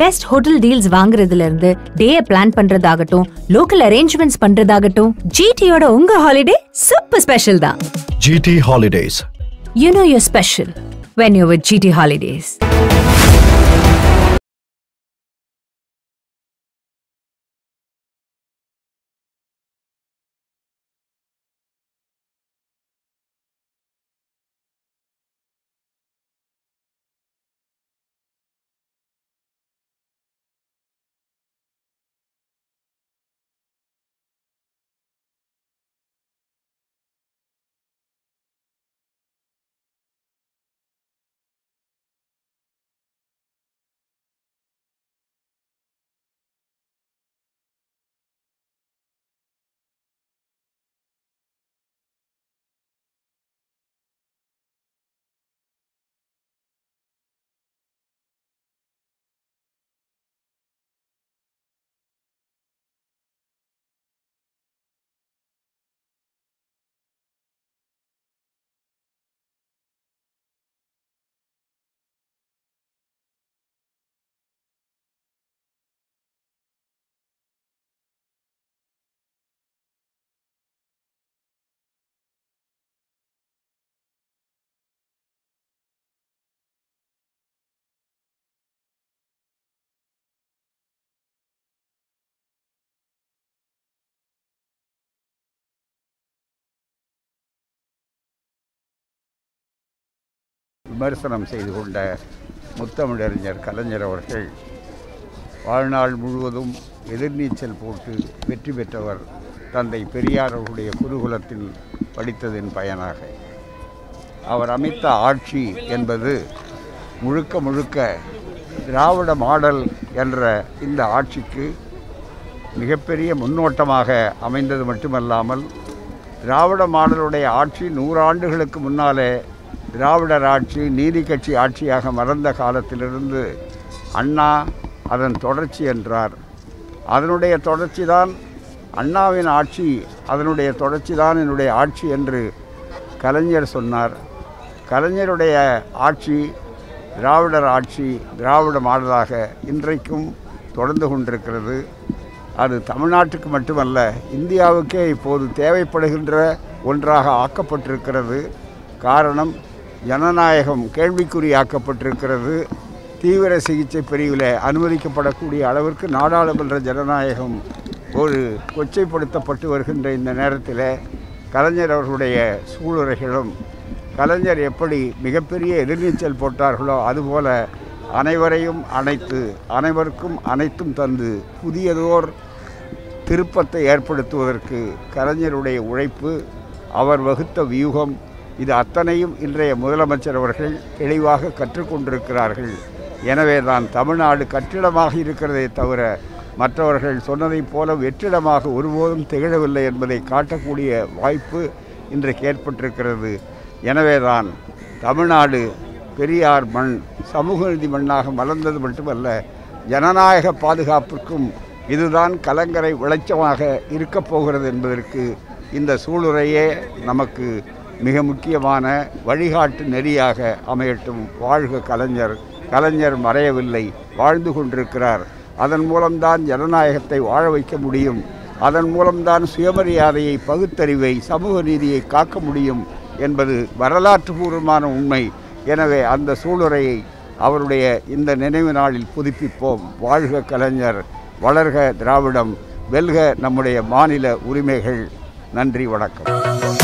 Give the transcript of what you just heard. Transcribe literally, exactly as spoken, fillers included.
Best hotel deals வாங்குறதுல இருந்து day plan பண்றதாகட்டும், லோக்கல் அரேஞ்ச்மெண்ட்ஸ் பண்றதாகட்டும், ஜிடியோட உங்க ஹாலிடே சூப்பர் ஸ்பெஷல் தான். G T Holidays. You know you're special when you're with G T Holidays. விமர்சனம் செய்து கொண்ட முத்தமிழறிஞர் கலைஞர் அவர்கள் வாழ்நாள் முழுவதும் எதிர்நீச்சல் போட்டு வெற்றி பெற்றவர் தந்தை பெரியார் அவருடைய குருகுலத்தில் படித்ததின் பயனாக. அவர் அமைத்த ஆட்சி என்பது முழுக்க முழுக்க திராவிட மாடல் என்ற இந்த ஆட்சிக்கு மிகப்பெரிய முன்னோட்டமாக அமைந்தது மட்டுமல்லாமல், திராவிட மாடலுடைய ஆட்சி நூறாண்டுகளுக்கு முன்னாலே திராவிடர் ஆட்சி நீதி கட்சி ஆட்சியாக மறந்த காலத்திலிருந்து அண்ணா அதன் தொடர்ச்சி என்றார். அதனுடைய தொடர்ச்சி தான் அண்ணாவின் ஆட்சி, அதனுடைய தொடர்ச்சி தான் என்னுடைய ஆட்சி என்று கலைஞர் சொன்னார். கலைஞருடைய ஆட்சி திராவிடர் ஆட்சி, திராவிட மாடலாக இன்றைக்கும் தொடர்ந்து கொண்டிருக்கிறது. அது தமிழ்நாட்டுக்கு மட்டுமல்ல, இந்தியாவுக்கே இப்போது தேவைப்படுகின்ற ஒன்றாக ஆக்கப்பட்டிருக்கிறது. காரணம், ஜனநாயகம் கேள்விக்குறியாக்கப்பட்டிருக்கிறது. தீவிர சிகிச்சை பிரிவில் அனுமதிக்கப்படக்கூடிய அளவிற்கு நாடாளுமன்ற ஜனநாயகம் ஒரு கொச்சைப்படுத்தப்பட்டு வருகின்ற இந்த நேரத்தில் கலைஞர் அவர்களுடைய சூளுரைகளும், கலைஞர் எப்படி மிகப்பெரிய எதிர்நீச்சல் போட்டார்களோ அதுபோல அனைவரையும் அனைத்து அனைவருக்கும் அனைத்தும் தந்து புதியதோர் திருப்பத்தை ஏற்படுத்துவதற்கு கலைஞருடைய உழைப்பு, அவர் வகுத்த வியூகம், இது அத்தனையும் இன்றைய முதலமைச்சர் அவர்கள் தெளிவாக கற்றுக்கொண்டிருக்கிறார்கள். எனவே தான் தமிழ்நாடு கட்டிடமாக இருக்கிறதே தவிர மற்றவர்கள் சொன்னதைப் போல வெற்றிடமாக ஒருபோதும் திகழவில்லை என்பதை காட்டக்கூடிய வாய்ப்பு இன்றைக்கு ஏற்பட்டிருக்கிறது. எனவே தான் தமிழ்நாடு பெரியார் மண், சமூக நீதி மண்ணாக மலர்ந்தது மட்டுமல்ல, ஜனநாயக பாதுகாப்புக்கும் இதுதான் கலங்கரை விளைச்சமாக இருக்கப் போகிறது என்பதற்கு இந்த சூளுரையே நமக்கு மிக முக்கியமான வழிகாட்டு நெறியாக அமையட்டும். வாழ்க கலைஞர். கலைஞர் மறையவில்லை, வாழ்ந்து கொண்டிருக்கிறார். அதன் மூலம்தான் ஜனநாயகத்தை வாழ வைக்க முடியும். அதன் மூலம்தான் சுயமரியாதையை, பகுத்தறிவை, சமூக நீதியை காக்க முடியும் என்பது வரலாற்று பூர்வமான உண்மை. எனவே அந்த சூளுரையை அவருடைய இந்த நினைவு நாளில் புதுப்பிப்போம். வாழ்க கலைஞர், வளர்க திராவிடம், வெல்க நம்முடைய மாநில உரிமைகள். நன்றி, வணக்கம்.